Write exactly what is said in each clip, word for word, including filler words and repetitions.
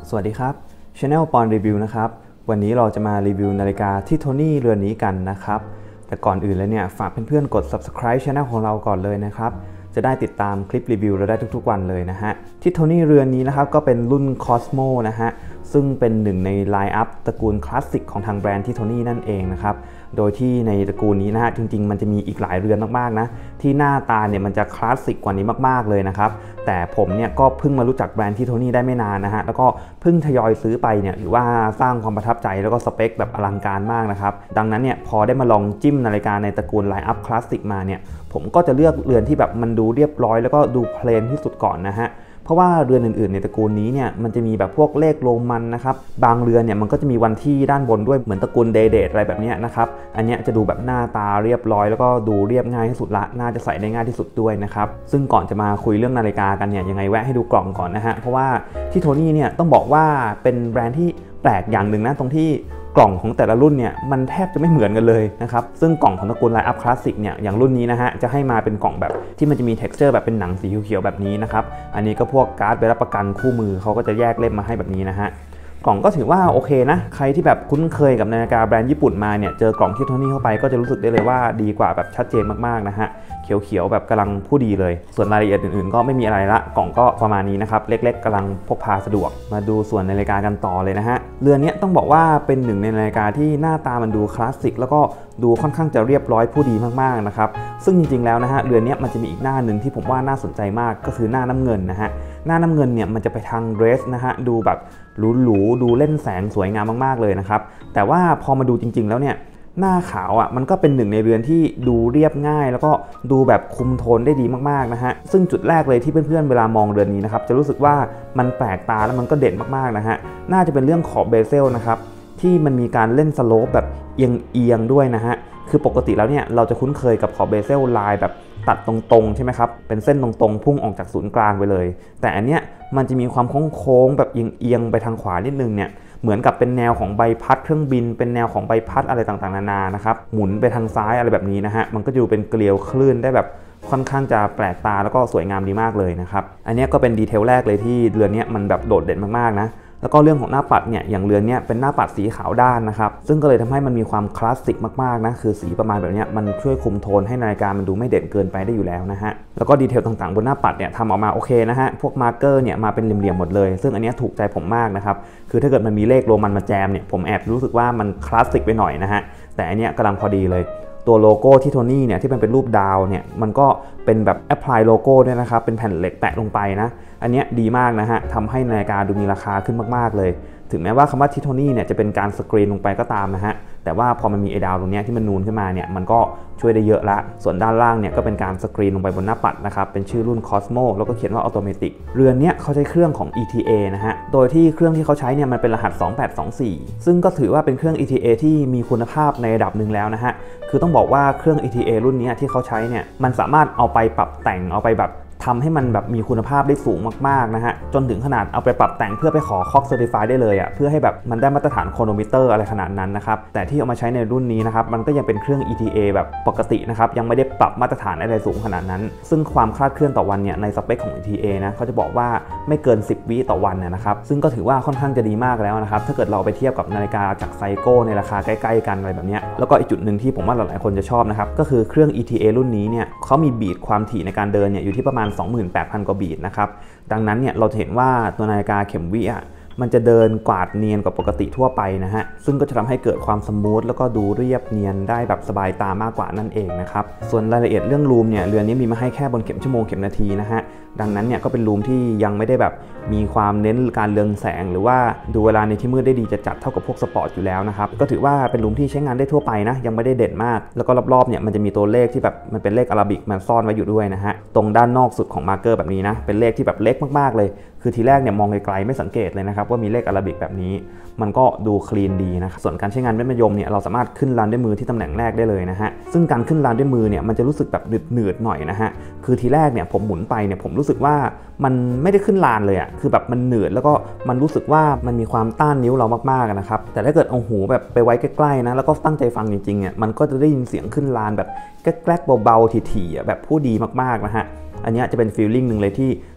สวัสดีครับ Channel ปอนรีวิวนะครับวันนี้เราจะมารีวิวนาฬิกาที่โทนี่เรือนนี้กันนะครับแต่ก่อนอื่นเลยเนี่ยฝากเพื่อนๆกด Subscribe Channel ของเราก่อนเลยนะครับจะได้ติดตามคลิปรีวิวเราได้ทุกๆวันเลยนะฮะที่โทนี่เรือนนี้นะครับก็เป็นรุ่น Cosmo นะฮะซึ่งเป็นหนึ่งในไลน์อัพตระกูลคลาสสิกของทางแบรนด์ที่โทนี่นั่นเองนะครับโดยที่ในตระกูลนี้นะฮะจริงๆมันจะมีอีกหลายเรือนมากๆนะที่หน้าตาเนี่ยมันจะคลาสสิกกว่านี้มากๆเลยนะครับแต่ผมเนี่ยก็เพิ่งมารู้จักแบรนด์ที่โทนี่ได้ไม่นานนะฮะแล้วก็เพิ่งทยอยซื้อไปเนี่ยถือว่าสร้างความประทับใจแล้วก็สเปคแบบอลังการมากนะครับดังนั้นเนี่ยพอได้มาลองจิ้มนาฬิกาในตระกูลไลน์อัพคลาสสิกมาเนี่ยผมก็จะเลือกเรือนที่แบบมันดูเรียบร้อยแล้วก็ดูเพลนที่สุดก่อนนะฮะเพราะว่าเรือนอื่นๆในตระกูลนี้เนี่ยมันจะมีแบบพวกเลขโรมันนะครับบางเรือนเนี่ยมันก็จะมีวันที่ด้านบนด้วยเหมือนตระกูลเดย์เดทอะไรแบบนี้นะครับอันนี้จะดูแบบหน้าตาเรียบร้อยแล้วก็ดูเรียบง่ายที่สุดละน่าจะใส่ได้ง่ายที่สุดด้วยนะครับซึ่งก่อนจะมาคุยเรื่องนาฬิกากันเนี่ยยังไงแวะให้ดูกล่องก่อนนะฮะเพราะว่าที่โทนี่เนี่ยต้องบอกว่าเป็นแบรนด์ที่แปลกอย่างหนึ่งนะตรงที่กล่องของแต่ละรุ่นเนี่ยมันแทบจะไม่เหมือนกันเลยนะครับซึ่งกล่องของตระกูลไลน์อัพคลาสสิกเนี่ยอย่างรุ่นนี้นะฮะจะให้มาเป็นกล่องแบบที่มันจะมี texture แบบเป็นหนังสีเขียวๆแบบนี้นะครับอันนี้ก็พวกการ์ดใบรับประกันคู่มือเขาก็จะแยกเล่มมาให้แบบนี้นะฮะกล่องก็ถือว่าโอเคนะใครที่แบบคุ้นเคยกับนาฬิกาแบรนด์ญี่ปุ่นมาเนี่ยเจอกล่องที่โทนี่เข้าไปก็จะรู้สึกได้เลยว่าดีกว่าแบบชัดเจนมากๆนะฮะเขียวๆแบบกำลังผู้ดีเลยส่วนรายละเอียดอื่นๆก็ไม่มีอะไรละกล่องก็ประมาณนี้นะครับเล็กๆกำลังพกพาสะดวกมาดูส่วนนาฬิกากันต่อเลยนะฮะเรือนนี้ต้องบอกว่าเป็นหนึ่งในนาฬิกาที่หน้าตามันดูคลาสสิกแล้วก็ดูค่อนข้างจะเรียบร้อยผู้ดีมากๆนะครับซึ่งจริงๆแล้วนะฮะเรือนนี้มันจะมีอีกหน้าหนึ่งที่ผมว่าน่าสนใจมากก็คือหน้าน้ำเงินนะฮะหน้าน้ำเงินเนี่ยมันจะไปทางเดรสนะฮะดูแบบหรูๆดูเล่นแสงสวยงามมากๆเลยนะครับแต่ว่าพอมาดูจริงๆแล้วเนี่ยหน้าขาวอ่ะมันก็เป็นหนึ่งในเรือนที่ดูเรียบง่ายแล้วก็ดูแบบคุมโทนได้ดีมากๆนะฮะซึ่งจุดแรกเลยที่เพื่อนๆเวลามองเรือนนี้นะครับจะรู้สึกว่ามันแปลกตาแล้วมันก็เด่นมากๆนะฮะน่าจะเป็นเรื่องขอบเบเซลนะครับที่มันมีการเล่นสโลปแบบเอียงๆด้วยนะฮะคือปกติแล้วเนี่ยเราจะคุ้นเคยกับขอบเบเซลลายแบบตัดตรงๆใช่ไหมครับเป็นเส้นตรงๆพุ่งออกจากศูนย์กลางไปเลยแต่อันเนี้ยมันจะมีความโค้งๆแบบเอียงๆไปทางขวานิดนึงเนี่ยเหมือนกับเป็นแนวของใบพัดเครื่องบินเป็นแนวของใบพัดอะไรต่างๆนานานะครับหมุนไปทางซ้ายอะไรแบบนี้นะฮะมันก็จะดูเป็นเกลียวคลื่นได้แบบค่อนข้างจะแปลกตาแล้วก็สวยงามดีมากเลยนะครับอันนี้ก็เป็นดีเทลแรกเลยที่เรือนนี้มันแบบโดดเด่นมากๆนะแล้วก็เรื่องของหน้าปัดเนี่ยอย่างเรือนนี้เป็นหน้าปัดสีขาวด้านนะครับซึ่งก็เลยทำให้มันมีความคลาสสิกมากๆนะคือสีประมาณแบบนี้มันช่วยคุมโทนให้นาฬิกามันดูไม่เด่นเกินไปได้อยู่แล้วนะฮะแล้วก็ดีเทลต่างๆบนหน้าปัดเนี่ยทำออกมาโอเคนะฮะพวกมาร์กเกอร์เนี่ยมาเป็นเหลี่ยมๆหมดเลยซึ่งอันนี้ถูกใจผมมากนะครับคือถ้าเกิดมันมีเลขโรมันมาแจมเนี่ยผมแอบรู้สึกว่ามันคลาสสิกไปหน่อยนะฮะแต่อันนี้กำลังพอดีเลยตัวโลโก้ที่โทนี่เนี่ยที่มันเป็นรูปดาวเนี่ยมันก็เป็นแบบแอพพลายโลโก้ด้วยนะครับเป็นแผ่นเหล็กแปะลงไปนะอันนี้ดีมากนะฮะทำให้นาฬิกาดูมีราคาขึ้นมากๆเลยถึงแม้ว่าคำว่าทิโทนี่เนี่ยจะเป็นการสกรีนลงไปก็ตามนะฮะแต่ว่าพอมันมีไอ้ดาวตรงนี้ที่มันนูนขึ้นมาเนี่ยมันก็ช่วยได้เยอะละส่วนด้านล่างเนี่ยก็เป็นการสกรีนลงไปบนหน้าปัดนะครับเป็นชื่อรุ่น Cosmo แล้วก็เขียนว่า Automatic เรือนนี้เขาใช้เครื่องของ อี ที เอ นะฮะโดยที่เครื่องที่เขาใช้เนี่ยมันเป็นรหัสสองแปดสองสี่ซึ่งก็ถือว่าเป็นเครื่อง อี ที เอ ที่มีคุณภาพในระดับหนึ่งแล้วนะฮะคือต้องบอกว่าเครื่อง อี ที เอ รุ่นนี้ที่เขาใช้เนี่ยมันสามารถเอาไปปรับแต่งเอาไปแบบทำให้มันแบบมีคุณภาพได้สูงมากๆนะฮะจนถึงขนาดเอาไปปรับแต่งเพื่อไปขอ ซี โอ ซี Certified ได้เลยอ่ะเพื่อให้แบบมันได้มาตรฐานโครโนมิเตอร์อะไรขนาดนั้นนะครับแต่ที่เอามาใช้ในรุ่นนี้นะครับมันก็ยังเป็นเครื่อง อี ที เอ แบบปกตินะครับยังไม่ได้ปรับมาตรฐานอะไรสูงขนาดนั้นซึ่งความคลาดเคลื่อนต่อวันเนี่ยในสเปคของ อี ที เอ นะเขาจะบอกว่าไม่เกินสิบวิต่อวันนะครับซึ่งก็ถือว่าค่อนข้างจะดีมากแล้วนะครับถ้าเกิดเราไปเทียบกับนาฬิกาจากไซโก้ในราคาใกล้ๆกันอะไรแบบนี้แล้วก็อีกจุดหนึ่งที่ผมว่าหลายๆคนจะชอบนะครับก็คือเครื่อง อี ที เอ รุ่นนี้เนี่ยเขามีบีทความถี่ในการเดินเนี่ยอยู่ที่ประมาณ สองหมื่นแปดพัน กว่าบีทนะครับดังนั้นเนี่ยเราจะเห็นว่าตัวนาฬิกาเข็มวิอ่ะมันจะเดินกวาดเนียนกว่าปกติทั่วไปนะฮะซึ่งก็จะทำให้เกิดความสมูทแล้วก็ดูเรียบเนียนได้แบบสบายตามากกว่านั่นเองนะครับส่วนรายละเอียดเรื่องรูมเนี่ยเรือนนี้มีมาให้แค่บนเข็มชั่วโมงเข็มนาทีนะฮะดังนั้นเนี่ยก็เป็นรูมที่ยังไม่ได้แบบมีความเน้นการเรืองแสงหรือว่าดูเวลาในที่มืดได้ดีจะจัดเท่ากับพวกสปอร์ตอยู่แล้วนะครับก็ถือว่าเป็นรูมที่ใช้งานได้ทั่วไปนะยังไม่ได้เด่นมากแล้วก็รอบๆเนี่ยมันจะมีตัวเลขที่แบบมันเป็นเลขอาราบิกมันซ่อนไว้อยู่ด้วยนะฮะตรงด้านนอกสุดของมาร์กเกอร์แบบนี้นะเป็นเลขที่แบบเล็กมากๆเลยคือทีแรกเนี่ยมองไกลๆไม่สังเกตเลยนะครับว่ามีเลขอาราบิกแบบนี้มันก็ดูคลีนดีนะครับส่วนการใช้งานเม็ดมะยมเนี่ยเราสามารถขึ้นรันด้วยมือที่ตำแหน่งแรกได้เลยนะฮะซึ่งการขึ้นรันด้วยมือเนี่ยมันจะรู้สึกแบบหนืดๆหน่อยนะฮะคือทีแรกเนี่ยผมหมุนไปเนี่ยผมรู้สึกว่ามันไม่ได้ขึ้นลานเลยอ่ะคือแบบมันหนืดแล้วก็มันรู้สึกว่ามันมีความต้านนิ้วเรามากๆนะครับแต่ถ้าเกิดเอาหูแบบไปไว้ใกล้ๆนะแล้วก็ตั้งใจฟังจริงๆเนี่ยมันก็จะได้ยินเสียงขึ้นลานแบบแกล้กๆเบาๆถี่ๆแบบผู้ดีมากๆนะฮะอันนี้จะเป็นฟีลลิ่งหนึ่งเลยที่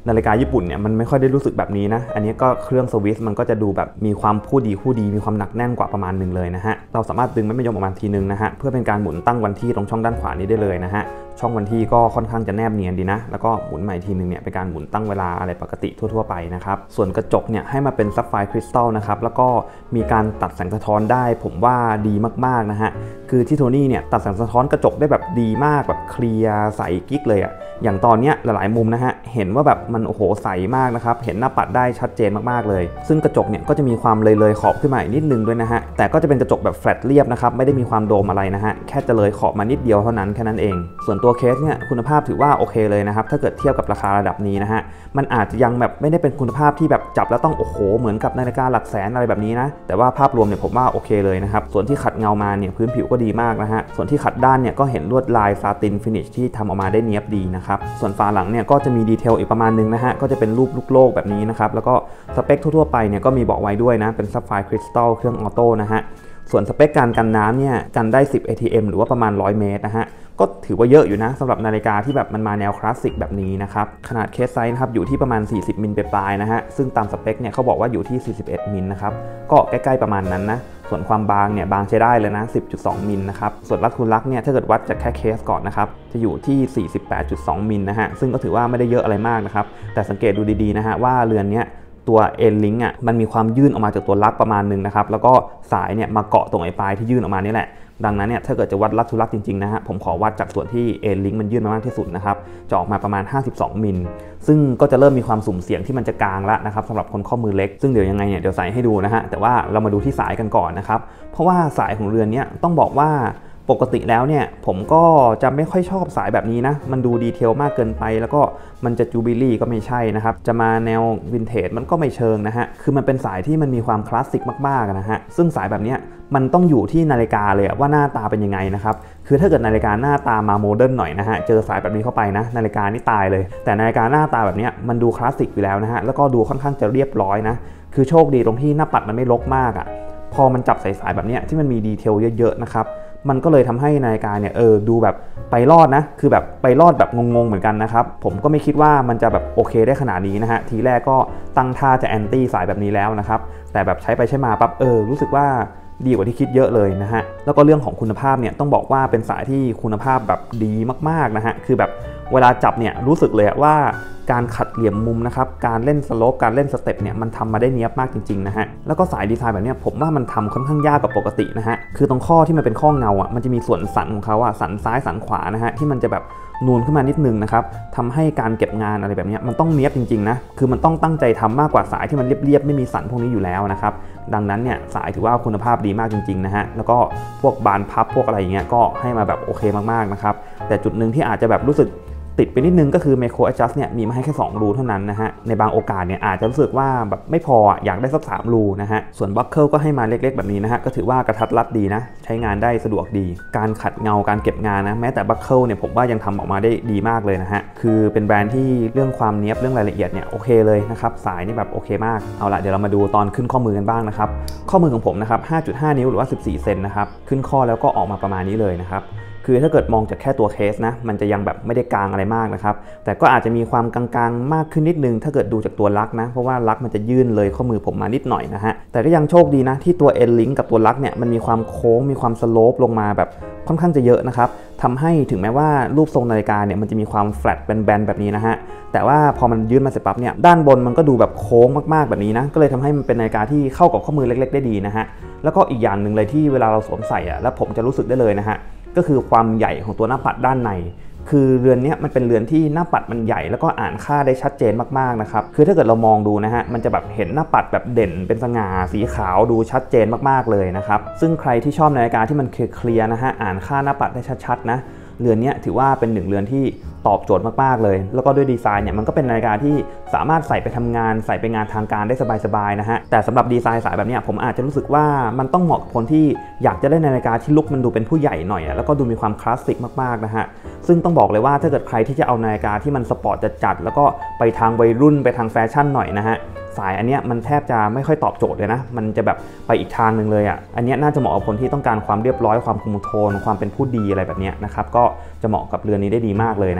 นาฬิกาญี่ปุ่นเนี่ยมันไม่ค่อยได้รู้สึกแบบนี้นะอันนี้ก็เครื่องสวิสมันก็จะดูแบบมีความผู้ดีผู้ดีมีความหนักแน่นกว่าประมาณหนึ่งเลยนะฮะเราสามารถดึงแม่ยมออกมาทีนึงนะฮะเพื่อเป็นการหมุนตั้งวันที่ตรงช่องด้านขวานี้ได้เลยนะฮะช่องวันที่ก็ค่อนข้างจะแนบเนียนดีนะแล้วก็หมุนใหม่ทีนึงเนี่ยเป็นการหมุนตั้งเวลาอะไรปกติทั่วๆไปนะครับส่วนกระจกเนี่ยให้มาเป็นซับไฟร์คริสตัลนะครับแล้วก็มีการตัดแสงสะท้อนได้ผมว่าดีมากๆนะฮะคือที่โทนี่เนี่ยตัดแสงสะท้อนกระจกได้แบบดีมากแบบเคลียร์ใสกิ๊กเลยอ่ะอย่างตอนเนี้ยหลายๆมุมนะฮะเห็นว่าแบบมันโอ้โหใสมากนะครับเห็นหน้าปัดได้ชัดเจนมากๆเลยซึ่งกระจกเนี่ยก็จะมีความเลยๆขอบขึ้นมาอีกนิดนึงด้วยนะฮะแต่ก็จะเป็นกระจกแบบแฟลตเรียบนะครับไม่ได้มีความโดมอะไรนะฮะแค่จะเลยขอบมานิดเดียวเท่านั้นแค่นั้นเองส่วนตัวเคสเนี่ยคุณภาพถือว่าโอเคเลยนะครับถ้าเกิดเทียบกับราคาระดับนี้นะฮะมันอาจจะยังแบบไม่ได้เป็นคุณภาพที่แบบจับแล้วต้องโอ้โหเหมือนกับนาฬิกาหลักแสนอะไรแบบนี้นะแต่ว่าภาพรวมเนี่ยผมว่าโอเคเลยนะครับส่วนที่ขัดเงามาเนี่ยพื้นผิวก็ดีมากนะฮะส่วนที่ขัดด้านเนี่ยก็เห็นลวดลายซาตินฟินิชที่ทำออกมาได้เนียบดีนะครับส่วนฝาหลังเนี่ยก็จะมีดีเทลอีกประมาณนึงนะฮะก็จะเป็นรูปลูกโลกแบบนี้นะครับแล้วก็สเปคทั่วๆไปเนี่ยก็มีบอกไว้ด้วยนะเป็นซับไฟร์คริสตัลเครื่องออโต้นะฮะส่วนสเปคการกันน้ำเนี่ยกันได้สิบ เอ ที เอ็ม หรือว่าประมาณหนึ่งร้อยเมตรนะฮะก็ถือว่าเยอะอยู่นะสำหรับนาฬิกาที่แบบมันมาแนวคลาสสิกแบบนี้นะครับขนาดเคสไซส์นะครับอยู่ที่ประมาณสี่สิบมิลปลายๆนะฮะซึ่งตามสเปคเนี่ยเขาบอกว่าอยู่ที่สี่สิบเอ็ดมิลนะครับก็ใกล้ๆประมาณนั้นนะส่วนความบางเนี่ยบางใช้ได้เลยนะ สิบจุดสองมิลนะครับส่วนลักคูลักเนี่ยถ้าเกิดวัดจากแค่เคสก่อนนะครับจะอยู่ที่ สี่สิบแปดจุดสองมิลนะฮะซึ่งก็ถือว่าไม่ได้เยอะอะไรมากนะครับแต่สังเกตดูดีๆนะฮะว่าเรือนเนี้ยตัวเอ็นลิงก์อ่ะมันมีความยื่นออกมาจากตัวลักประมาณนึงนะครับแล้วก็สายเนี่ยมาเกาะตรงไอ้ปลายที่ยื่นออกมานี่แหละดังนั้นเนี่ยถ้าเกิดจะวัดลักทุลักจริงๆนะฮะผมขอวัดจากส่วนที่เอ็นลิงก์มันยื่นมามากที่สุดนะครับจะออกมาประมาณห้าสิบสองมิลซึ่งก็จะเริ่มมีความสุ่มเสี่ยงที่มันจะกลางแล้วนะครับสำหรับคนข้อมือเล็กซึ่งเดี๋ยวยังไงเนี่ยเดี๋ยวใส่ให้ดูนะฮะแต่ว่าเรามาดูที่สายกันก่อนนะครับเพราะว่าสายของเรือนนี้ต้องบอกว่าปกติแล้วเนี่ยผมก็จะไม่ค่อยชอบสายแบบนี้นะมันดูดีเทลมากเกินไปแล้วก็มันจะจูบิลี่ก็ไม่ใช่นะครับจะมาแนววินเทจมันก็ไม่เชิงนะฮะคือมันเป็นสายที่มันมีความคลาสสิกมากๆนะฮะซึ่งสายแบบนี้มันต้องอยู่ที่นาฬิกาเลยว่าหน้าตาเป็นยังไงนะครับคือถ้าเกิดนาฬิกาหน้าตามาโมเดิร์นหน่อยนะฮะเจอสายแบบนี้เข้าไปนะนาฬิกานี่ตายเลยแต่นาฬิกาหน้าตาแบบนี้มันดูคลาสสิกอยู่แล้วนะฮะแล้วก็ดูค่อนข้างจะเรียบร้อยนะคือโชคดีตรงที่หน้าปัดมันไม่รกมากอ่ะพอมันจับสายๆแบบนี้ที่มันมีดีเทลเยอะๆนะครับมันก็เลยทำให้นาฬิกาเนี่ยเออดูแบบไปรอดนะคือแบบไปรอดแบบงงๆเหมือนกันนะครับผมก็ไม่คิดว่ามันจะแบบโอเคได้ขนาดนี้นะฮะทีแรกก็ตั้งท่าจะแอนตี้สายแบบนี้แล้วนะครับแต่แบบใช้ไปใช้มาปั๊บเออรู้สึกว่าดีกว่าที่คิดเยอะเลยนะฮะแล้วก็เรื่องของคุณภาพเนี่ยต้องบอกว่าเป็นสายที่คุณภาพแบบดีมากๆนะฮะคือแบบเวลาจับเนี่ยรู้สึกเลยว่าการขัดเหลี่ยมมุมนะครับการเล่นสโลปการเล่นสเต็ปเนี่ยมันทำมาได้เนียบมากจริงๆนะฮะแล้วก็สายดีไซน์แบบนี้ผมว่ามันทำค่อนข้างยากกว่าปกตินะฮะคือตรงข้อที่มันเป็นข้อเงาอ่ะมันจะมีส่วนสันของเขาอ่ะสันซ้ายสันขวานะฮะที่มันจะแบบนูนขึ้นมานิดนึงนะครับทำให้การเก็บงานอะไรแบบนี้มันต้องเนียบจริงๆนะคือมันต้องตั้งใจทำมากกว่าสายที่มันเรียบๆไม่มีสันพวกนี้อยู่แล้วนะครับดังนั้นเนี่ยสายถือว่าคุณภาพดีมากจริงๆนะฮะแล้วก็พวกบานพับพวกอะไรอย่างเงี้ยก็ให้มาแบบโอเคมากๆนะครับแต่จุดหนึ่งที่อาจจะแบบรู้สึกติดไปนิดนึงก็คือ Micro Adjust เนี่ยมีมาให้แค่สองรูเท่านั้นนะฮะในบางโอกาสเนี่ยอาจจะรู้สึกว่าแบบไม่พออยากได้สักสามรูนะฮะส่วนบัคเกิลก็ให้มาเล็กๆแบบนี้นะฮะก็ถือว่ากระทัดรัดดีนะใช้งานได้สะดวกดีการขัดเงาการเก็บงานนะแม้แต่บัคเกิลเนี่ยผมว่ายังทำออกมาได้ดีมากเลยนะฮะคือเป็นแบรนด์ที่เรื่องความเนียบเรื่องรายละเอียดเนี่ยโอเคเลยนะครับสายนี่แบบโอเคมากเอาละเดี๋ยวเรามาดูตอนขึ้นข้อมือกันบ้างนะครับข้อมือของผมนะครับ ห้าจุดห้า นิ้วหรือว่าสิบสี่เซนนะครับขึ้นข้อแล้วก็ออกมาประมาณนี้เลยนะครับคือถ้าเกิดมองจากแค่ตัวเคสนะมันจะยังแบบไม่ได้กลางอะไรมากนะครับแต่ก็อาจจะมีความกลางๆมากขึ้นนิดนึงถ้าเกิดดูจากตัวลักนะเพราะว่าลักมันจะยื่นเลยข้อมือผมมานิดหน่อยนะฮะแต่ก็ยังโชคดีนะที่ตัวเอ็นลิงก์กับตัวลักเนี่ยมันมีความโค้งมีความสโลปลงมาแบบค่อนข้างจะเยอะนะครับทำให้ถึงแม้ว่ารูปทรงนาฬิกาเนี่ยมันจะมีความแฟลตเป็นแบนแบบนี้นะฮะแต่ว่าพอมันยื่นมาเสร็จปั๊บเนี่ยด้านบนมันก็ดูแบบโค้งมากๆแบบนี้นะก็เลยทำให้มันเป็นนาฬิกาที่เข้ากับข้อมือเล็กๆได้ดีนะฮะแล้วก็อีกอย่างหนึ่งเลยที่เวลาเราสวมใส่อะแล้วผมจะรู้สึกได้เลยนะฮะก็คือความใหญ่ของตัวหน้าปัดด้านในคือเรือนนี้มันเป็นเรือนที่หน้าปัดมันใหญ่แล้วก็อ่านค่าได้ชัดเจนมากๆนะครับคือถ้าเกิดเรามองดูนะฮะมันจะแบบเห็นหน้าปัดแบบเด่นเป็นสง่าสีขาวดูชัดเจนมากๆเลยนะครับซึ่งใครที่ชอบนาฬิกาที่มันเคลียร์นะฮะอ่านค่าหน้าปัดได้ชัดๆนะเรือนนี้ถือว่าเป็นหนึ่งเรือนที่ตอบโจทย์มากๆเลยแล้วก็ด้วยดีไซน์เนี่ยมันก็เป็นนาฬิกาที่สามารถใส่ไปทำงานใส่ไปงานทางการได้สบายๆนะฮะแต่สำหรับดีไซน์สายแบบนี้ผมอาจจะรู้สึกว่ามันต้องเหมาะกับคนที่อยากจะได้นาฬิกาที่ลุคมันดูเป็นผู้ใหญ่หน่อยแล้วก็ดูมีความคลาสสิกมากๆนะฮะซึ่งต้องบอกเลยว่าถ้าเกิดใครที่จะเอานาฬิกาที่มันสปอร์ตจัดๆแล้วก็ไปทางวัยรุ่นไปทางแฟชั่นหน่อยนะฮะสายอันเนี้ยมันแทบจะไม่ค่อยตอบโจทย์เลยนะมันจะแบบไปอีกทางหนึ่งเลยอ่ะอันเนี้ยน่าจะเหมาะกับคนที่ต้องการความเรียบร้อยความคุมโทนความเป็นผู้ดีอะไรแบบเนี้ยนะครับก็จะเหมาะกับเรือนนี้ได้ดีมากเลยนะฮะ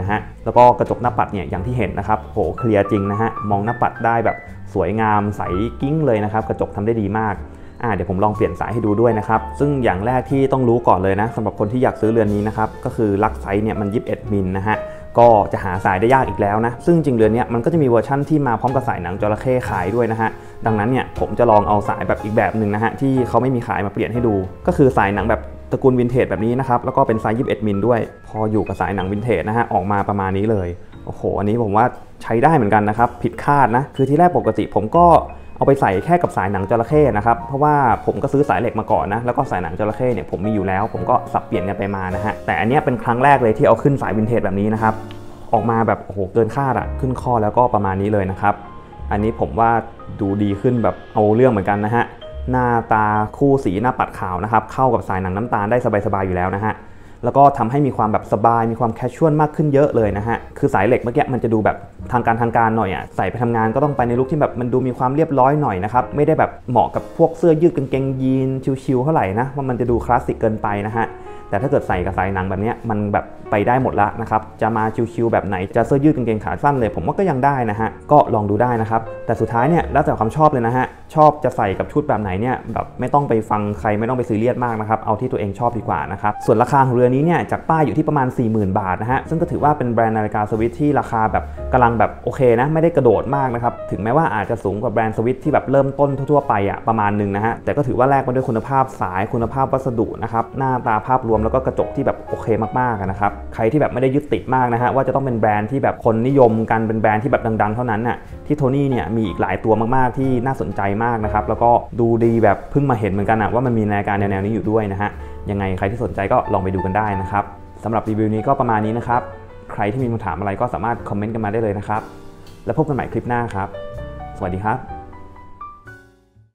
นะฮะแล้วก็กระจกหน้าปัดเนี่ยอย่างที่เห็นนะครับโหเคลียร์จริงนะฮะมองหน้าปัดได้แบบสวยงามใสกิ้งเลยนะครับกระจกทำได้ดีมากอ่าเดี๋ยวผมลองเปลี่ยนสายให้ดูด้วยนะครับซึ่งอย่างแรกที่ต้องรู้ก่อนเลยนะสำหรับคนที่อยากซื้อเรือนนี้นะครับก็คือลักไซส์เนี่ยมันยี่สิบเอ็ดมิลนะฮะก็จะหาสายได้ยากอีกแล้วนะซึ่งจริงเรือนนี้มันก็จะมีเวอร์ชั่นที่มาพร้อมกับสายหนังจระเข้ขายด้วยนะฮะดังนั้นเนี่ยผมจะลองเอาสายแบบอีกแบบหนึ่งนะฮะที่เขาไม่มีขายมาเปลี่ยนให้ดูก็คือสายหนังแบบตระกูลวินเทจแบบนี้นะครับแล้วก็เป็นไซส์ยี่สิบเอ็ดมิลด้วยพออยู่กับสายหนังวินเทจนะฮะออกมาประมาณนี้เลยโอ้โหอันนี้ผมว่าใช้ได้เหมือนกันนะครับผิดคาดนะคือที่แรกปกติผมก็เอาไปใส่แค่กับสายหนังจระเข้นะครับเพราะว่าผมก็ซื้อสายเหล็กมาก่อนนะแล้วก็สายหนังจระเข้เนี่ยผมมีอยู่แล้วผมก็สับเปลี่ยนกันไปมานะฮะแต่อันนี้เป็นครั้งแรกเลยที่เอาขึ้นสายวินเทจแบบนี้นะครับออกมาแบบโอ้โหเกินคาดอะขึ้นข้อแล้วก็ประมาณนี้เลยนะครับอันนี้ผมว่าดูดีขึ้นแบบเอาเรื่องเหมือนกันนะฮะหน้าตาคู่สีหน้าปัดขาวนะครับเข้ากับสายหนังน้ำตาลได้สบายๆอยู่แล้วนะฮะแล้วก็ทำให้มีความแบบสบายมีความแคชชวลมากขึ้นเยอะเลยนะฮะคือสายเหล็กเมื่อกี้มันจะดูแบบทางการทางการหน่อยอ่ะใส่ไปทำงานก็ต้องไปในลุคที่แบบมันดูมีความเรียบร้อยหน่อยนะครับไม่ได้แบบเหมาะกับพวกเสื้อยืดกางเกงยีนชิวๆเท่าไหร่นะว่ามันจะดูคลาสสิกเกินไปนะฮะแต่ถ้าเกิดใส่กับสายหนังแบบนี้มันแบบไปได้หมดละนะครับจะมาชิวๆแบบไหนจะเสื้อยืดกางเกงขาสั้นเลยผมว่าก็ยังได้นะฮะก็ลองดูได้นะครับแต่สุดท้ายเนี่ยแล้วแต่ความชอบเลยนะฮะชอบจะใส่กับชุดแบบไหนเนี่ยแบบไม่ต้องไปฟังใครไม่ต้องไปซีเรียสมากนะครับเอาที่ตัวเองชอบดีกว่านะครับส่วนราคาของเรือนี้เนี่ยจากป้ายอยู่ที่ประมาณ สี่หมื่น บาทนะฮะซึ่งก็ถือว่าเป็นแบรนด์นาฬิกาสวิสที่ราคาแบบกำลังแบบโอเคนะไม่ได้กระโดดมากนะครับถึงแม้ว่าอาจจะสูงกว่าแบรนด์สวิสที่แบบเริ่มต้นทั่วๆไปอ่ะประมาณนึงนะฮะแต่ก็ถือว่าแลกมาด้วยคุณภาพสายคุณภาพวัสดุนะครับหน้าตาภาพรวมแล้วก็กระจกที่แบบโอเคมากๆนะครับใครที่แบบไม่ได้ยึดติดมากนะฮะว่าจะต้องเป็นแบรนด์ที่แบบคนนิยมกันเป็นแบรนด์ที่แบบดังๆเท่านั้นน่ะที่โทนี่เนี่ยมีอีกหลายตัวมากๆที่น่าสนใจมากนะครับแล้วก็ดูดีแบบเพิ่งมาเห็นเหมือนกันนะว่ามันมีรายการแนวๆนี้อยู่ด้วยนะฮะยังไงใครที่สนใจก็ลองไปดูกันได้นะครับสำหรับรีวิวนี้ก็ประมาณนี้นะครับใครที่มีคำถามอะไรก็สามารถคอมเมนต์กันมาได้เลยนะครับแล้วพบกันใหม่คลิปหน้าครับสวัสดีครับ